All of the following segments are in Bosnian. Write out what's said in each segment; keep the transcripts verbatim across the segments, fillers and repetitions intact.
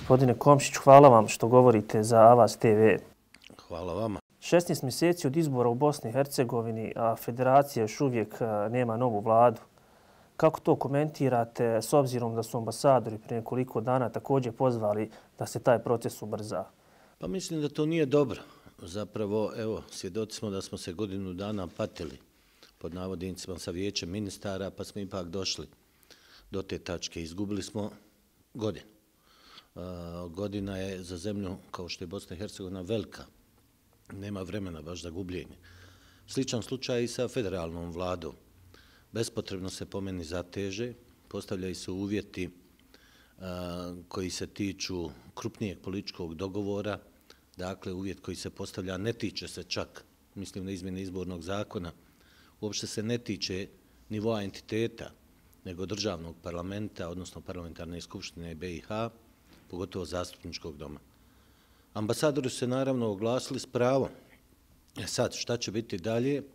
Gospodine Komšić, hvala vam što govorite za Avaz te ve. Hvala vama. šesnaest mjeseci od izbora u Bosni i Hercegovini, a federacija još uvijek nema novu vladu. Kako to komentirate s obzirom da su ambasadori prije nekoliko dana također pozvali da se taj proces ubrza? Pa mislim da to nije dobro. Zapravo, evo, svjedoci smo da smo se godinu dana patili pod navodnicima sa vijećem ministara, pa smo ipak došli do te tačke. Izgubili smo godinu. Uh, godina je za zemlju kao što je Bosna i Hercegovina velika. Nema vremena baš za gubljenje. Sličan slučaj i sa federalnom vladom. Bespotrebno se po meni zateže, postavljaju se uvjeti uh, koji se tiču krupnijeg političkog dogovora. Dakle, uvjet koji se postavlja ne tiče se čak, mislim na izmjene izbornog zakona, uopšte se ne tiče nivoa entiteta, nego državnog parlamenta, odnosno parlamentarne skupštine be i ha, pogotovo zastupničkog doma. Ambasadori su se naravno oglasili s pravom. E sad, šta će biti dalje?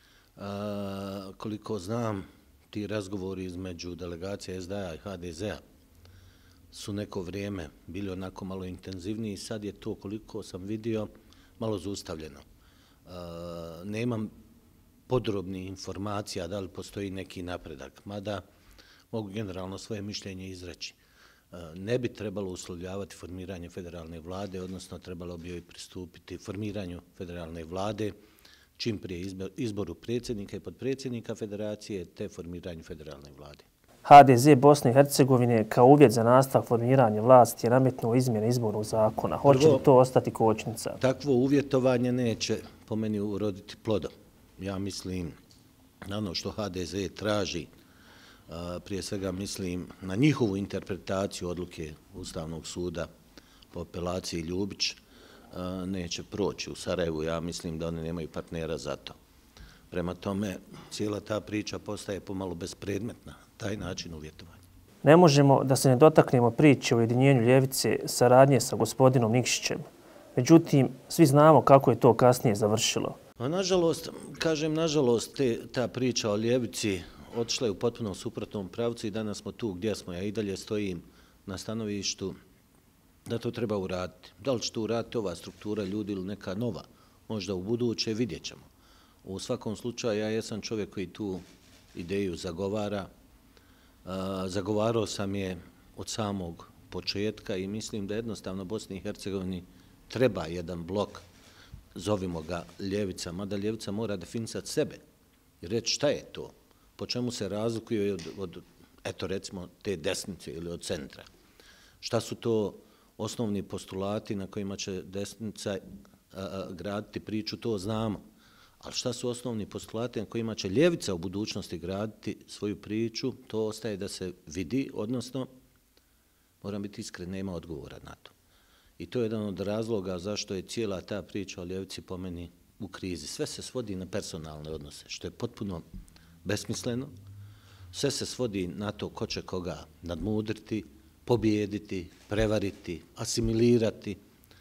A, koliko znam, ti razgovori između delegacije es de a i ha de zea su neko vrijeme bili onako malo intenzivniji. Sad je to, koliko sam vidio, malo zaustavljeno. A, nemam podrobnih informacija da li postoji neki napredak, mada mogu generalno svoje mišljenje izreći. Ne bi trebalo uslovljavati formiranje federalne vlade, odnosno trebalo bi joj pristupiti formiranju federalne vlade čim prije izboru predsjednika i potpredsjednika federacije te formiranju federalne vlade. ha de ze Bosne i Hercegovine kao uvjet za nastavak formiranja vlasti je nametnuo izmjene izbornog zakona. Hoće li to ostati kočnica? Takvo uvjetovanje neće po meni uroditi plodom. Ja mislim na ono što ha de ze traži, prije svega mislim na njihovu interpretaciju odluke Ustavnog suda po apelaciji Ljubić, neće proći u Sarajevu. Ja mislim da oni nemaju partnera za to. Prema tome, cijela ta priča postaje pomalo bespredmetna, taj način uvjetovanja. Ne možemo da se ne dotaknemo priče o ujedinjenju ljevice saradnje sa gospodinom Nikšićem. Međutim, svi znamo kako je to kasnije završilo. A nažalost, kažem nažalost, te, ta priča o ljevici otišla je u potpuno suprotnom pravcu i danas smo tu gdje smo. Ja i dalje stojim na stanovištu da to treba uraditi. Da li će to uraditi ova struktura ljudi ili neka nova? Možda u buduće vidjet ćemo. U svakom slučaju ja jesam čovjek koji tu ideju zagovara. Zagovarao sam je od samog početka i mislim da jednostavno Bosni i Hercegovini treba jedan blok, zovimo ga ljevica, mada ljevica mora definisati sebe i reći šta je to, po čemu se razlikuje od, od, eto recimo, te desnice ili od centra. Šta su to osnovni postulati na kojima će desnica a, a, graditi priču, to znamo. Ali šta su osnovni postulati na kojima će ljevica u budućnosti graditi svoju priču, to ostaje da se vidi, odnosno, moram biti iskren, nema odgovora na to. I to je jedan od razloga zašto je cijela ta priča o ljevici po meni u krizi. Sve se svodi na personalne odnose, što je potpuno besmisleno. Sve se svodi na to ko će koga nadmudriti, pobijediti, prevariti, asimilirati,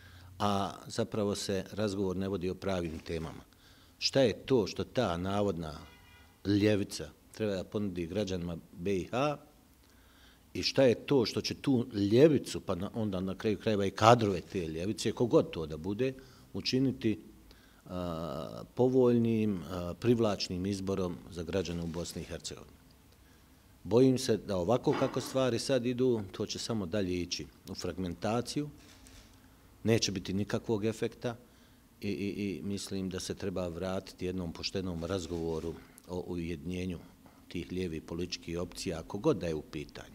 a zapravo se razgovor ne vodi o pravim temama. Šta je to što ta navodna ljevica treba da ponudi građanima be i ha i šta je to što će tu ljevicu, pa onda na kraju krajeva i kadrove te ljevice, kogod to da bude, učiniti a, povoljnim, a, privlačnim izborom za građane u Bosni i Hercegovini. Bojim se da ovako kako stvari sad idu, to će samo dalje ići u fragmentaciju, neće biti nikakvog efekta i, i, i mislim da se treba vratiti jednom poštenom razgovoru o ujedinjenju tih lijevih političkih opcija, ako god da je u pitanju.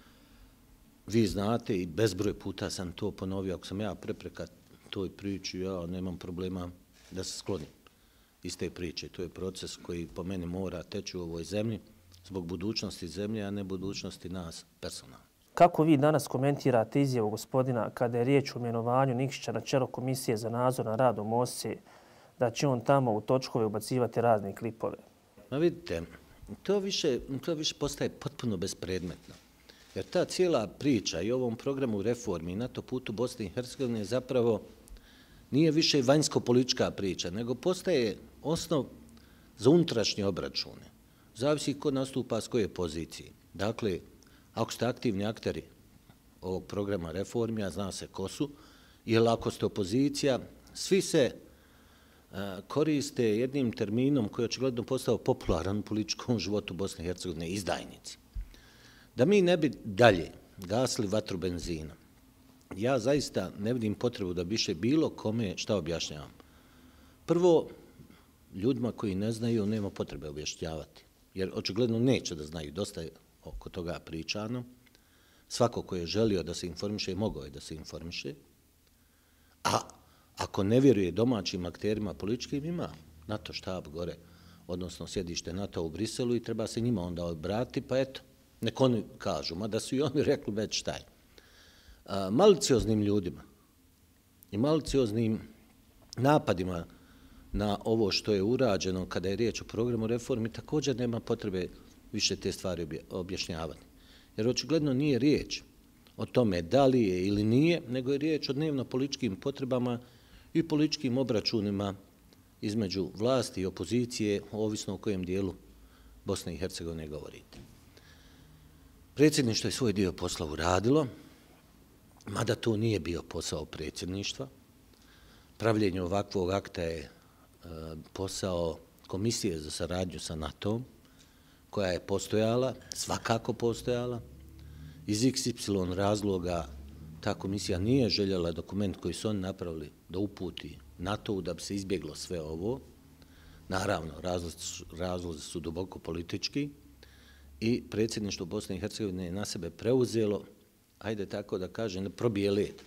Vi znate i bezbroj puta sam to ponovio, ako sam ja prepreka toj priči, ja nemam problema da se sklonim iz te priče. To je proces koji po meni mora teći u ovoj zemlji zbog budućnosti zemlje, a ne budućnosti nas personalno. Kako vi danas komentirate izjavu gospodina kada je riječ o imenovanju Nikšića na čelo Komisije za nadzor nad radom o es e, da će on tamo u točkove ubacivati razne klipove? Ma vidite, to više, to više postaje potpuno bespredmetno. Jer ta cijela priča i ovom programu reformi na to putu Bosne i Hercegovine zapravo nije više vanjsko-politička priča, nego postaje osnov za unutrašnje obračune. Zavisi ko nastupa s koje pozicije. Dakle, ako ste aktivni akteri ovog programa reformi, a zna se ko su, jer ako ste opozicija, svi se koriste jednim terminom koji je očigledno postao popularan u političkom životu Bosne i Hercegovine, izdajnici. Da mi ne bi dalje gasili vatru benzina, ja zaista ne vidim potrebu da više bilo kome šta objašnjavam. Prvo, ljudima koji ne znaju nema potrebe objašnjavati, jer očigledno neće da znaju, dosta je oko toga pričano. Svako ko je želio da se informiše, mogao je da se informiše, a ako ne vjeruje domaćim akterima političkim, ima NATO štab gore, odnosno sjedište NATO u Briselu i treba se njima onda obratiti, pa eto, nek oni kažu, mada su i oni rekli već šta je. Malicioznim ljudima i malicioznim napadima na ovo što je urađeno kada je riječ o programu reformi, također nema potrebe više te stvari objašnjavati. Jer očigledno nije riječ o tome da li je ili nije, nego je riječ o dnevno političkim potrebama i političkim obračunima između vlasti i opozicije, ovisno o kojem dijelu Bosne i Hercegovine govorite. Predsjedništvo je svoj dio posla uradilo, mada to nije bio posao predsjedništva. Pravljenje ovakvog akta je posao Komisije za saradnju sa NATO-om, koja je postojala, svakako postojala. Iz iks ipsilon razloga ta komisija nije željela dokument koji su oni napravili da uputi NATO-u da bi se izbjeglo sve ovo. Naravno, razlozi su duboko politički i predsjedništvo Bosne i Hercegovine je na sebe preuzelo, ajde tako da kažem, da probije led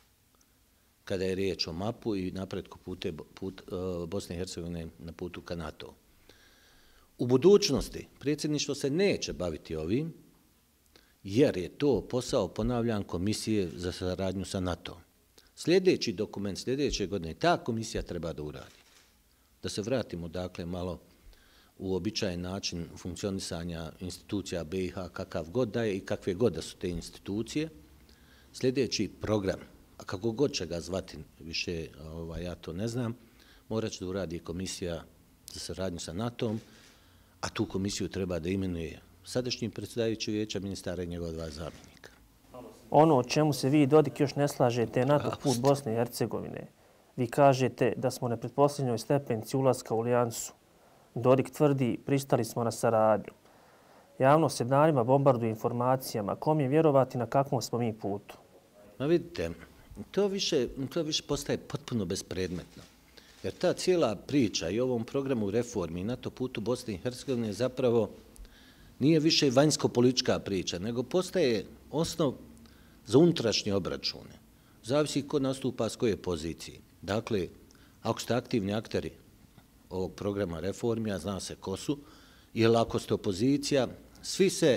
kada je riječ o mapu i napretku pute put, uh, Bosne i Hercegovine na putu ka NATO-u. U budućnosti predsjedništvo se neće baviti ovim, jer je to posao, ponavljam, Komisije za saradnju sa NATO-om. Sljedeći dokument, sljedeće godine, ta komisija treba da uradi. Da se vratimo, dakle, malo u običajen način funkcionisanja institucija be i ha, kakav god da je i kakve god da su te institucije. Sljedeći program, a kako god će ga zvati, više ovaj, ja to ne znam, morat će da uradi Komisija za saradnju sa NATO-om, a tu komisiju treba da imenuje sadašnji predsjedavajući vijeća ministara i njegova dva zamjenika. Ono o čemu se vi i Dodik još ne slažete je NATO put Bosne i Hercegovine. Vi kažete da smo na pretposljednjoj stepenici ulaska u alijansu. Dodik tvrdi pristali smo na saradnju. Javnost se danima bombarduje informacijama. Kom je vjerovati na kakvom smo mi putu? Ma vidite, to više, to više postaje potpuno bespredmetno. Jer ta cijela priča i ovom programu reformi i NATO putu Bosne i Hercegovine zapravo nije više vanjsko-politička priča, nego postaje osnov za unutrašnje obračune. Zavisi ko nastupa s koje pozicije. Dakle, ako ste aktivni akteri ovog programa reformi, a zna se ko su, jer ako ste opozicija, svi se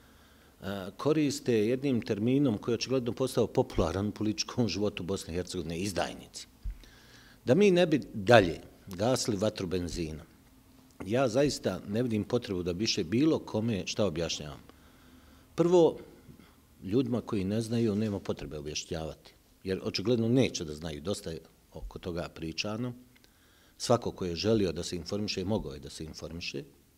koriste jednim terminom koji je očigledno postao popularan u političkom životu Bosne i Hercegovine, izdajnici. Da mi ne bi dalje gasili vatru benzina, ja zaista ne vidim potrebu da više bilo kome šta objašnjavam. Prvo, ljudima koji ne znaju nema potrebe objašnjavati, jer očigledno neće da znaju, dosta je oko toga pričano. Svako ko je želio da se informiše, mogao je da se informiše,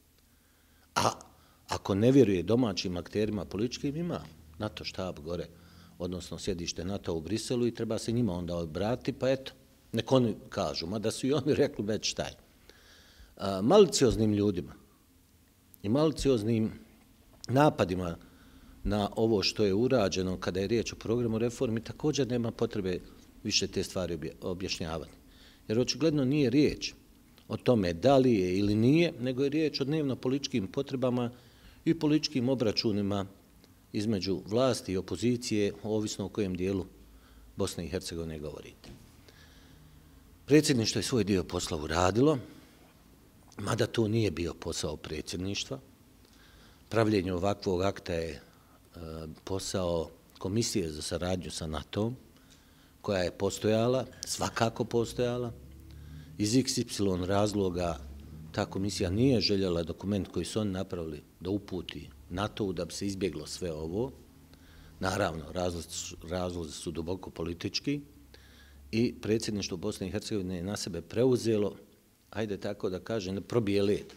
a ako ne vjeruje domaćim akterima političkim, ima NATO štab gore, odnosno sjedište NATO u Briselu i treba se njima onda obratiti, pa eto, nek oni kažu, mada su i oni rekli već šta je. Malicioznim ljudima i malicioznim napadima na ovo što je urađeno kada je riječ o programu reformi, također nema potrebe više te stvari objašnjavati. Jer očigledno nije riječ o tome da li je ili nije, nego je riječ o dnevno političkim potrebama i političkim obračunima između vlasti i opozicije, ovisno o kojem dijelu Bosne i Hercegovine govorite. Predsjedništvo je svoj dio posla uradilo, mada to nije bio posao predsjedništva. Pravljenje ovakvog akta je posao Komisije za saradnju sa NATO-om, koja je postojala, svakako postojala. Iz iks ipsilon razloga ta komisija nije željela dokument koji su oni napravili da uputi NATO-u da bi se izbjeglo sve ovo. Naravno, razlozi su duboko politički i predsjedništvo Bosne i Hercegovine je na sebe preuzelo, ajde tako da kažem, da probije led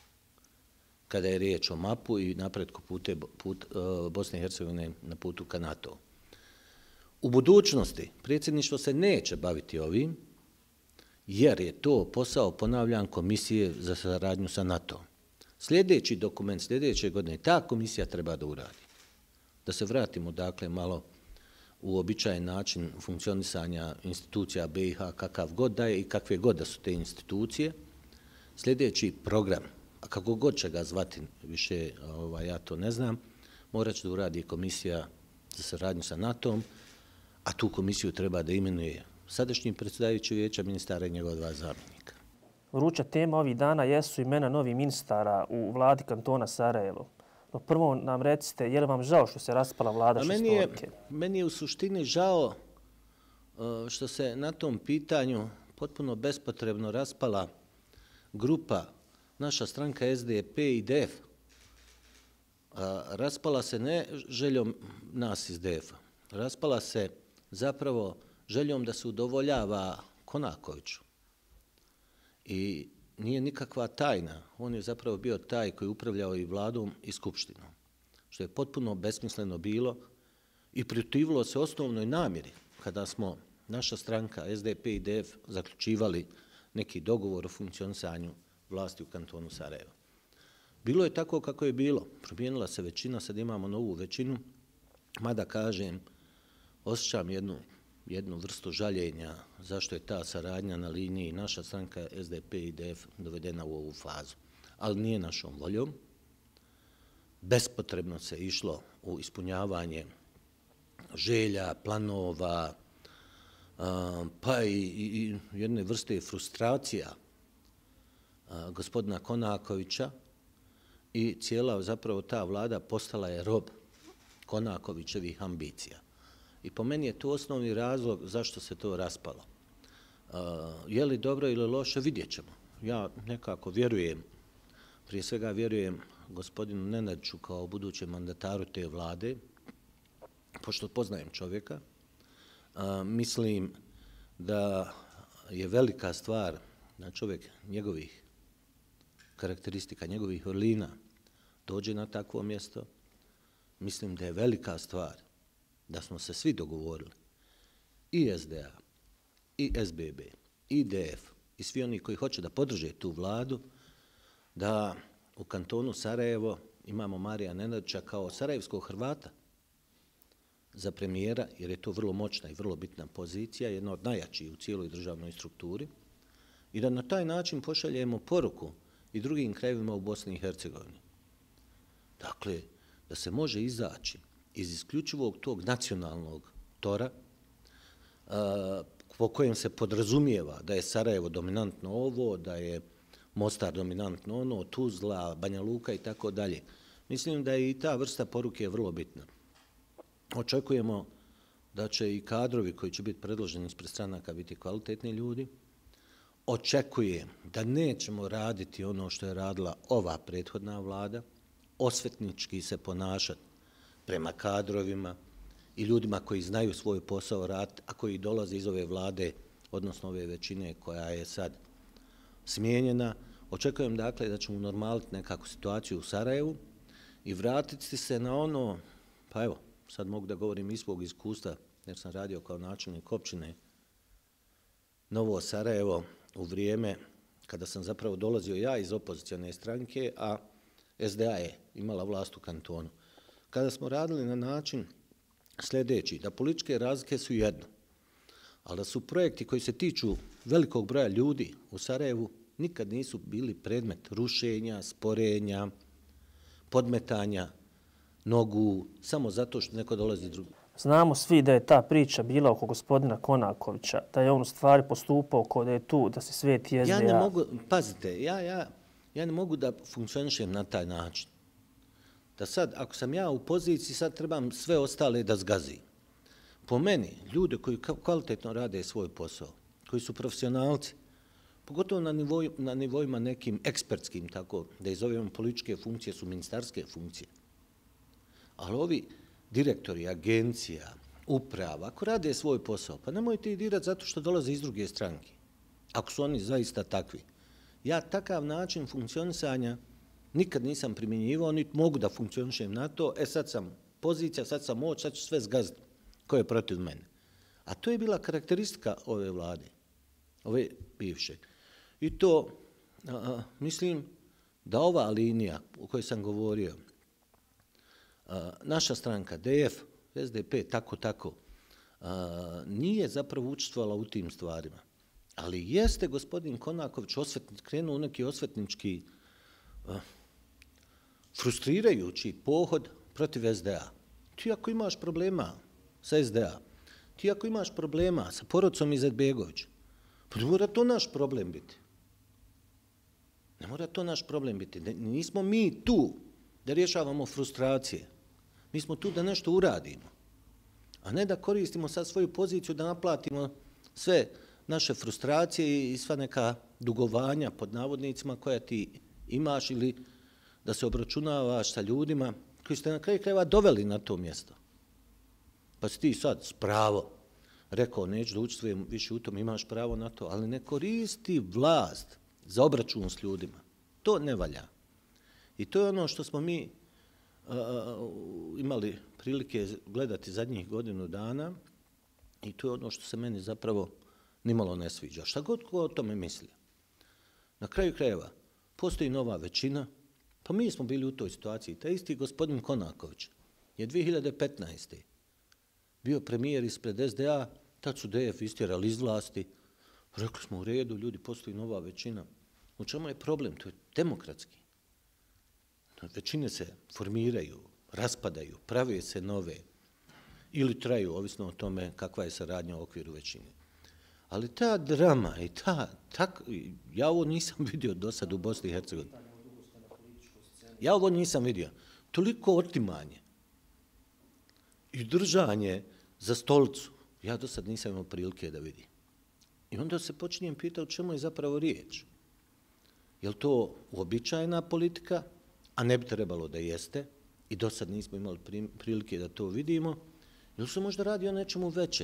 kada je riječ o mapu i napretku pute put, uh, Bosne i Hercegovine na putu ka NATO-u. U budućnosti predsjedništvo se neće baviti ovim, jer je to posao, ponavljam, komisije za saradnju sa NATO. Sljedeći dokument, sljedeće godine, ta komisija treba da uradi. Da se vratimo, dakle, malo u običajen način funkcionisanja institucija B i H, kakav god da je i kakve god da su te institucije. Sljedeći program, a kako god će ga zvati, više ovaj, ja to ne znam, morat će da uradi komisija za saradnju sa NATO-om, a tu komisiju treba da imenuje sadašnji predsjedavajući vijeća ministara i njegova dva zamjenika. Vruća tema ovih dana jesu imena novih ministara u vladi kantona Sarajevo. No prvo nam recite, je li vam žao što se raspala vlada šestorke? Meni je u suštini žao što se na tom pitanju potpuno bespotrebno raspala grupa, naša stranka S D P i D F. Raspala se ne željom nas iz D F-a, raspala se zapravo željom da se udovoljava Konakoviću. I nije nikakva tajna, on je zapravo bio taj koji je upravljao i vladom i skupštinom, što je potpuno besmisleno bilo i protivilo se osnovnoj namjeri kada smo, naša stranka S D P i D F, zaključivali neki dogovor o funkcionisanju vlasti u kantonu Sarajevo. Bilo je tako kako je bilo, promijenila se većina, sad imamo novu većinu, mada kažem, osjećam jednu, jednu vrstu žaljenja zašto je ta saradnja na liniji naša stranka S D P i D F dovedena u ovu fazu. Ali nije našom voljom. Bespotrebno se išlo u ispunjavanje želja, planova, pa i, i jedne vrste frustracija gospodina Konakovića i cijela zapravo ta vlada postala je rob Konakovićevih ambicija. I po meni je to osnovni razlog zašto se to raspalo. Je li dobro ili loše, vidjet ćemo. Ja nekako vjerujem, prije svega vjerujem gospodinu Nenadiću kao budućem mandataru te vlade, pošto poznajem čovjeka. Mislim da je velika stvar da čovjek njegovih karakteristika, njegovih vrlina dođe na takvo mjesto. Mislim da je velika stvar da smo se svi dogovorili, i S D A, i S B B, i D F, i svi oni koji hoće da podrže tu vladu, da u kantonu Sarajevo imamo Marija Nenadića kao sarajevskog Hrvata za premijera, jer je to vrlo moćna i vrlo bitna pozicija, jedna od najjačih u cijeloj državnoj strukturi, i da na taj način pošaljemo poruku i drugim krajevima u Bosni i Hercegovini. Dakle, da se može izaći iz isključivog tog nacionalnog tora po kojem se podrazumijeva da je Sarajevo dominantno ovo, da je Mostar dominantno ono, Tuzla, Banja Luka i tako dalje. Mislim da je i ta vrsta poruke vrlo bitna. Očekujemo da će i kadrovi koji će biti predloženi ispred stranaka biti kvalitetni ljudi. Očekujem da nećemo raditi ono što je radila ova prethodna vlada, osvetnički se ponašati prema kadrovima i ljudima koji znaju svoj posao raditi, a koji dolaze iz ove vlade, odnosno ove većine koja je sad smijenjena. Očekujem dakle da ćemo normaliti nekakvu situaciju u Sarajevu i vratiti se na ono, pa evo, sad mogu da govorim iz svog iskustva, jer sam radio kao načelnik općine Novo Sarajevo u vrijeme kada sam zapravo dolazio ja iz opozicione stranke, a S D A je imala vlast u kantonu. Kada smo radili na način sljedeći, da političke razlike su jedno, ali da su projekti koji se tiču velikog broja ljudi u Sarajevu nikad nisu bili predmet rušenja, sporenja, podmetanja nogu, samo zato što neko dolazi drugi. Znamo svi da je ta priča bila oko gospodina Konakovića, da je on u stvari postupao kao da je tu, da se sveti S D A. Ja ne mogu, pazite, ja, ja, ja ne mogu da funkcionišem na taj način. Da sad, ako sam ja u poziciji, sad trebam sve ostale da zgazim. Po meni, ljude koji kvalitetno rade svoj posao, koji su profesionalci, pogotovo na, nivoj, na nivoima nekim ekspertskim, tako da izovemo političke funkcije, su ministarske funkcije. Ali ovi direktori, agencija, uprava, ako rade svoj posao, pa nemojte ih dirati zato što dolaze iz druge stranke. Ako su oni zaista takvi. Ja takav način funkcionisanja nikad nisam primjenjivao, niti mogu da funkcionišem na to. E sad sam pozicija, sad sam moć, sad ću sve zgaziti ko je protiv mene. A to je bila karakteristika ove vlade, ove bivše. I to, a, mislim, da ova linija o kojoj sam govorio, a, naša stranka, D F, S D P, tako, tako, a, nije zapravo učestvovala u tim stvarima. Ali jeste gospodin Konaković osvetni, krenuo u neki osvetnički a, frustrirajući pohod protiv S D A. Ti ako imaš problema sa S D A, ti ako imaš problema sa porodicom Izetbegović, pa ne mora to naš problem biti. Ne mora to naš problem biti. Nismo mi tu da rješavamo frustracije. Mi smo tu da nešto uradimo. A ne da koristimo sad svoju poziciju da naplatimo sve naše frustracije i sva neka dugovanja pod navodnicima koja ti imaš ili da se obračunavaš sa ljudima koji ste na kraju krajeva doveli na to mjesto. Pa si ti sad s pravo rekao neću da učestvujem više u tom, imaš pravo na to, ali ne koristi vlast za obračun s ljudima. To ne valja. I to je ono što smo mi uh, imali prilike gledati zadnjih godinu dana i to je ono što se meni zapravo nimalo ne sviđa. Šta god ko o tome misli. Na kraju krajeva postoji nova većina, pa mi smo bili u toj situaciji. Taj isti gospodin Konaković je dvije hiljade petnaeste. bio premijer ispred S D A, tad su D F istjerali iz vlasti. Rekli smo u redu, ljudi, postoji nova većina. U čemu je problem? To je demokratski. Većine se formiraju, raspadaju, prave se nove ili traju, ovisno o tome kakva je saradnja u okviru većine. Ali ta drama i ta, tak, ja ovo nisam vidio do sad u Bosni i Hercegovini. Ja ovo nisam vidio. Toliko otimanje i držanje za stolicu, ja do sad nisam imao prilike da vidim. I onda se počinjem pitati o čemu je zapravo riječ. Je li to uobičajena politika, a ne bi trebalo da jeste, i do sad nismo imali prilike da to vidimo, ili se možda radi o nečemu većem?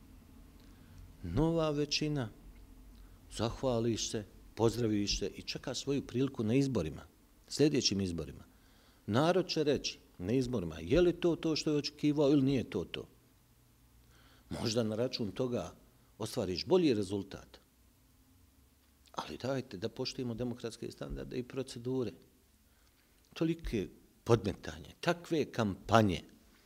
Nova većina, zahvališ se, pozdraviš se i čeka svoju priliku na izborima, sljedećim izborima. Narod će reći na izborima je li to to što je očekivao ili nije to to. Možda na račun toga ostvariš bolji rezultat. Ali dajte da poštujemo demokratske standarde i procedure. Tolike podmetanje, takve kampanje,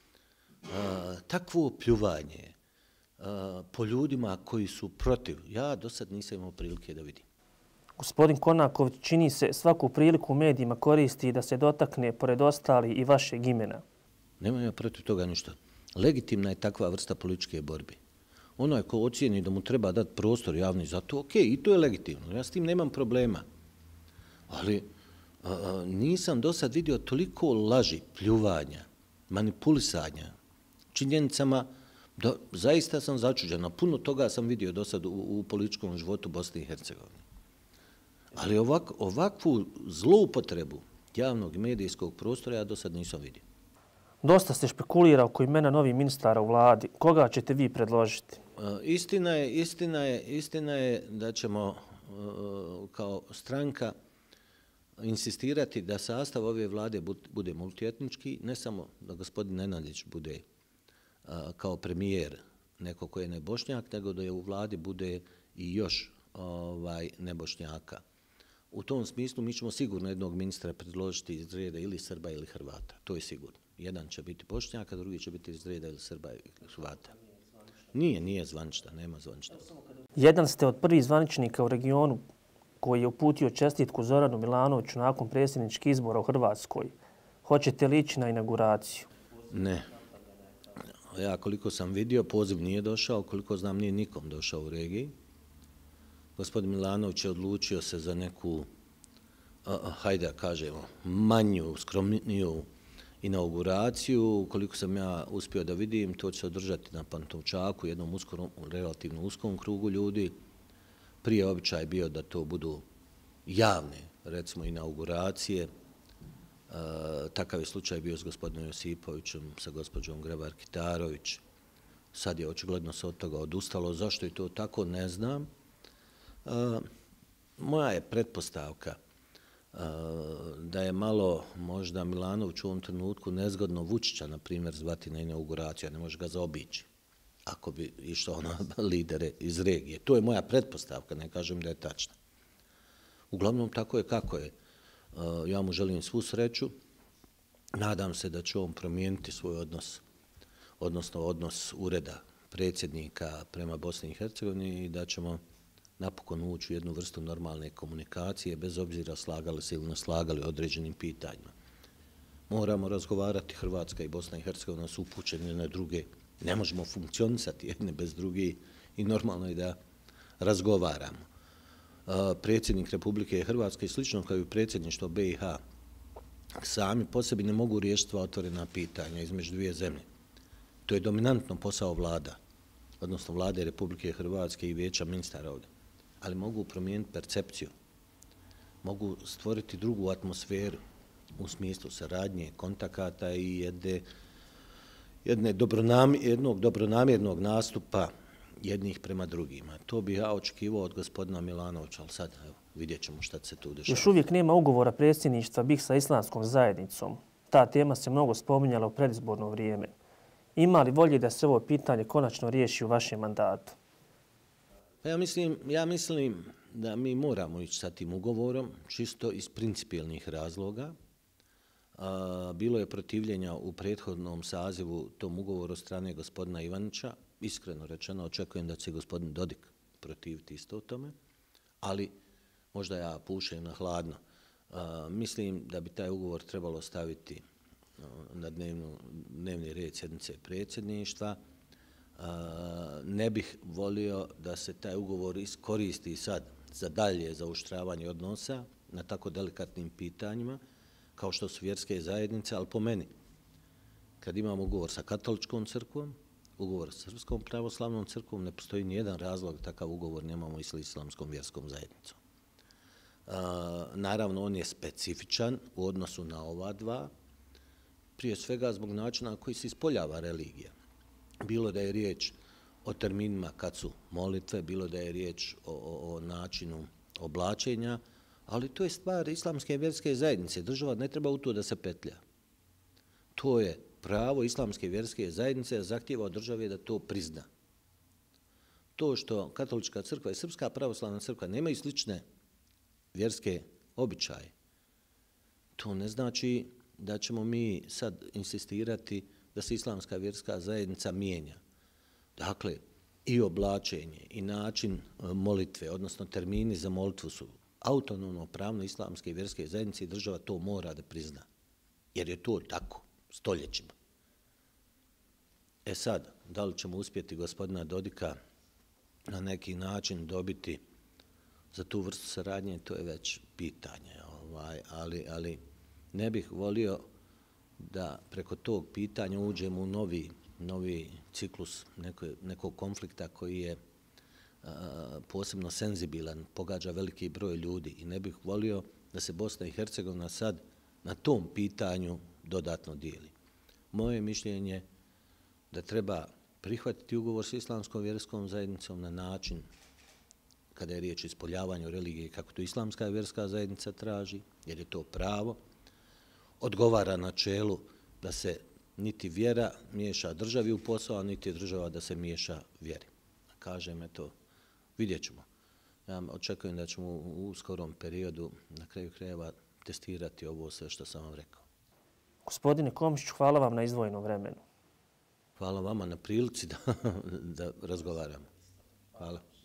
a, takvo pljuvanje a, po ljudima koji su protiv. Ja do sad nisam imao prilike da vidim. Gospodin Konaković čini se svaku priliku u medijima koristi da se dotakne, pored ostali, i vašeg imena. Nemam ja protiv toga ništa. Legitimna je takva vrsta političke borbe. Onaj ko ocijeni da mu treba dati prostor javni za to, ok, i to je legitimno. Ja s tim nemam problema. Ali a, a, nisam do sad vidio toliko laži, pljuvanja, manipulisanja, činjenicama da zaista sam začuđen. Puno toga sam vidio do sad u, u političkom životu Bosne i Hercegovine. Ali ovak, ovakvu zloupotrebu javnog i medijskog prostora ja do sad nisam vidio. Dosta ste špekulirao oko imena novih ministara u vladi. Koga ćete vi predložiti? Istina je, istina je, istina je da ćemo kao stranka insistirati da sastav ove vlade bude multietnički, ne samo da gospodin Nenadić bude kao premijer neko ko je nebošnjak, nego da je u vladi bude i još ovaj, nebošnjaka. U tom smislu mi ćemo sigurno jednog ministra predložiti iz reda ili Srba ili Hrvata. To je sigurno. Jedan će biti Bošnjak, a drugi će biti iz reda ili Srba ili Hrvata. Nije, nije zvanična, nema zvanična. Jedan ste od prvih zvaničnika u regionu koji je uputio čestitku Zoranu Milanoviću nakon predsjedničkih izbora u Hrvatskoj. Hoćete li ići na inauguraciju? Ne. Ja koliko sam vidio, poziv nije došao, koliko znam nije nikom došao u regiji. Gospodin Milanović je odlučio se za neku, hajde da kažemo, manju, skromniju inauguraciju. Koliko sam ja uspio da vidim, to će se održati na Pantovčaku, jednom uskom, relativno uskom krugu ljudi. Prije običaj bio da to budu javne, recimo, inauguracije. E, takav je slučaj bio s gospodinom Josipovićem, sa gospođom Grabar-Kitarović. Sad je očigledno se od toga odustalo. Zašto je to tako, ne znam. E, moja je pretpostavka uh, da je malo možda Milanović u ovom trenutku nezgodno Vučića, na primjer, zvati na inauguraciju, a ne može ga zaobići. ako bi išao na lidere iz regije. To je moja pretpostavka, ne kažem da je tačna. Uglavnom, tako je kako je. Ja mu želim svu sreću. Nadam se da će on promijeniti svoj odnos, odnosno odnos ureda predsjednika prema Bosni i Hercegovini i da ćemo napokon ući u jednu vrstu normalne komunikacije, bez obzira slagali se ili ne slagali određenim pitanjima. Moramo razgovarati, Hrvatska i Bosna i Hercegovina su upućeni na druge. Ne možemo funkcionisati jedne bez druge i normalno je da razgovaramo. Predsjednik Republike Hrvatske i slično kao i predsjedništvo B i H sami po sebi ne mogu riješiti sva otvorena pitanja između dvije zemlje. To je dominantno posao vlada, odnosno vlade Republike Hrvatske i vijeća ministara ovdje. Ali mogu promijeniti percepciju, mogu stvoriti drugu atmosferu u smislu saradnje, kontakata i jedne, jedne dobronam, jednog dobronamjernog nastupa jednih prema drugima. To bih ja očekivao od gospodina Milanovića, ali sad evo, vidjet ćemo šta se tu dešava. Još uvijek nema ugovora predsjedništva B i H sa islamskom zajednicom. Ta tema se mnogo spominjala u predizborno vrijeme. Ima li volje da se ovo pitanje konačno riješi u vašem mandatu? Ja mislim, ja mislim da mi moramo ići sa tim ugovorom, čisto iz principijelnih razloga. Bilo je protivljenja u prethodnom sazivu tom ugovoru od strane gospodina Ivanića. Iskreno rečeno, očekujem da će gospodin Dodik protiviti isto o tome, ali možda ja pušem na hladno. Mislim da bi taj ugovor trebalo staviti na dnevnu, dnevni red sjednice predsjedništva. Ne bih volio da se taj ugovor iskoristi sad za dalje zaoštravanje odnosa na tako delikatnim pitanjima kao što su vjerske zajednice, ali po meni, kad imamo ugovor sa katoličkom crkvom, ugovor sa Srpskom pravoslavnom crkvom, ne postoji nijedan razlog da takav ugovor nemamo i sa islamskom vjerskom zajednicom. Naravno, on je specifičan u odnosu na ova dva, prije svega zbog načina koji se ispoljava religija. Bilo da je riječ o terminima kad su molitve, bilo da je riječ o, o, o načinu oblačenja, ali to je stvar islamske vjerske zajednice. Država ne treba u to da se petlja. To je pravo islamske vjerske zajednice da zahtijeva od države da to prizna. To što katolička crkva i Srpska pravoslavna crkva nemaju slične vjerske običaje, to ne znači da ćemo mi sad insistirati da se islamska vjerska zajednica mijenja. Dakle, i oblačenje, i način molitve, odnosno termini za molitvu su autonomno pravno islamske vjerske zajednice i država to mora da prizna. Jer je to tako, stoljećima. E sad, da li ćemo uspjeti gospodina Dodika na neki način dobiti za tu vrstu saradnje, to je već pitanje. Ovaj, ali, ali ne bih volio da preko tog pitanja uđemo u novi, novi ciklus neko, nekog konflikta koji je a, posebno senzibilan, pogađa veliki broj ljudi i ne bih volio da se Bosna i Hercegovina sad na tom pitanju dodatno dijeli. Moje mišljenje da treba prihvatiti ugovor s islamskom vjerskom zajednicom na način kada je riječ o ispoljavanju religije kako to islamska vjerska zajednica traži, jer je to pravo, odgovara načelu da se niti vjera miješa državi u posao, niti država da se miješa vjeri. Kažem, eto, vidjet ćemo. Ja očekujem da ćemo u skorom periodu na kraju krajeva testirati ovo sve što sam vam rekao. Gospodine Komšić, hvala vam na izdvojenom vremenu. Hvala vama na prilici da, da razgovaramo. Hvala.